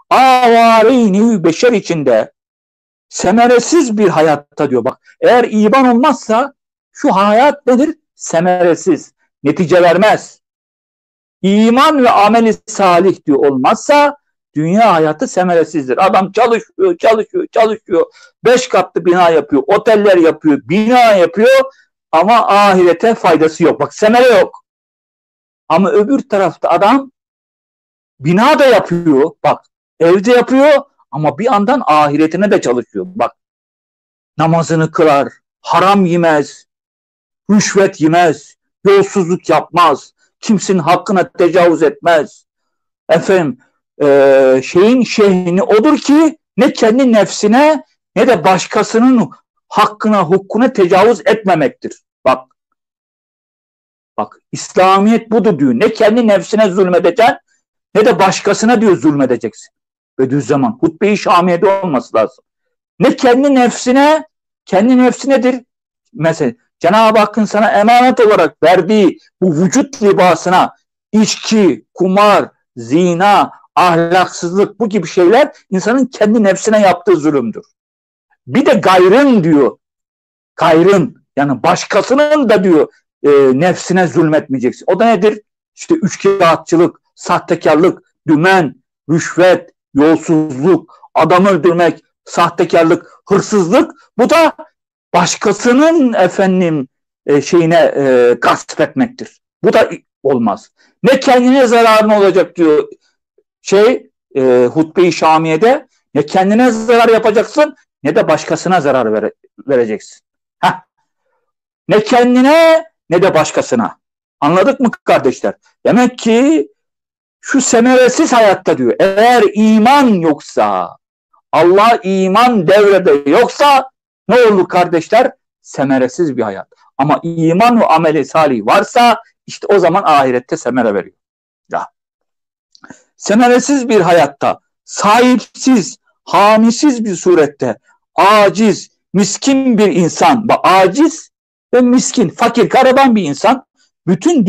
Avareyni beşer içinde semeresiz bir hayatta diyor. Bak, eğer iman olmazsa şu hayat nedir? Semeresiz, netice vermez. İman ve ameli salih diyor olmazsa dünya hayatı semeresizdir. Adam çalışıyor. 5 katlı bina yapıyor, oteller yapıyor, bina yapıyor ama ahirete faydası yok. Bak, semere yok. Ama öbür tarafta adam bina da yapıyor. Bak, evde yapıyor ama bir yandan ahiretine de çalışıyor. Bak, namazını kılar, haram yemez, rüşvet yemez, yolsuzluk yapmaz, kimsenin hakkına tecavüz etmez. Efendim, şeyin şehrini odur ki ne kendi nefsine ne de başkasının hakkına, hukukuna tecavüz etmemektir. Bak, İslamiyet budur diyor. Ne kendi nefsine zulmedeceksin ne de başkasına diyor zulmedeceksin. Bediüzzaman hutbe-i Şamiye'de olması lazım. Ne kendi nefsi nedir? Mesela Cenab-ı Hakk'ın sana emanet olarak verdiği bu vücut libasına içki, kumar, zina, ahlaksızlık, bu gibi şeyler insanın kendi nefsine yaptığı zulümdür. Bir de gayrın diyor. Gayrın, yani başkasının da diyor nefsine zulmetmeyeceksin. O da nedir? İşte üçkağıtçılık, sahtekarlık, dümen, rüşvet, yolsuzluk, adam öldürmek, sahtekarlık, hırsızlık. Bu da başkasının şeyine gasp etmektir. Bu da olmaz. Ne kendine zararın olacak diyor hutbe-i Şamiye'de, ne kendine zarar yapacaksın ne de başkasına zarar vereceksin. Ne kendine ne de başkasına. Anladık mı kardeşler? Demek ki şu semeresiz hayatta diyor, eğer iman yoksa, Allah iman devrede yoksa ne olur kardeşler? Semeresiz bir hayat. Ama iman ve ameli salih varsa işte o zaman ahirette semere veriyor. Ya. Semeresiz bir hayatta, sahipsiz, hamisiz bir surette, aciz, miskin bir insan, aciz ve miskin, fakir, gariban bir insan, bütün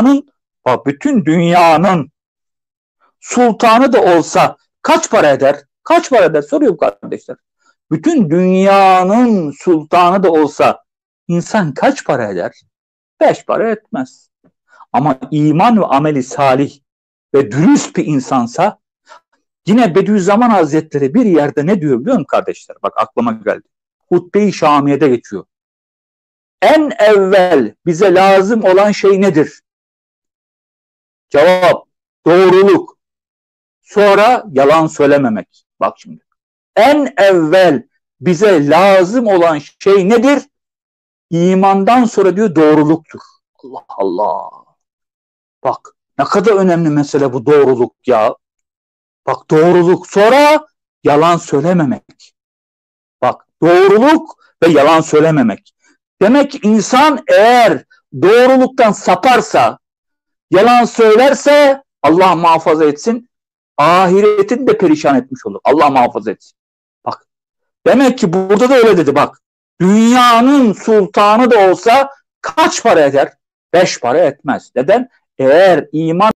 dünyanın sultanı da olsa kaç para eder? Kaç para eder? Soruyorum kardeşler. Bütün dünyanın sultanı da olsa insan kaç para eder? 5 para etmez. Ama iman ve ameli salih ve dürüst bir insansa, yine Bediüzzaman Hazretleri bir yerde ne diyor biliyor musun kardeşler? Bak, aklıma geldi. Hutbe-i Şamiye'de geçiyor. En evvel bize lazım olan şey nedir? Cevap, doğruluk. Sonra yalan söylememek. Bak şimdi. En evvel bize lazım olan şey nedir? İmandan sonra diyor doğruluktur. Allah Allah. Bak, ne kadar önemli mesele bu doğruluk ya. Bak, doğruluk, sonra yalan söylememek. Bak, doğruluk ve yalan söylememek. Demek ki insan eğer doğruluktan saparsa, yalan söylerse, Allah muhafaza etsin, ahiretini de perişan etmiş olur. Allah muhafaza etsin. Bak, demek ki burada da öyle dedi bak. Dünyanın sultanı da olsa kaç para eder? 5 para etmez. Neden? Eğer iman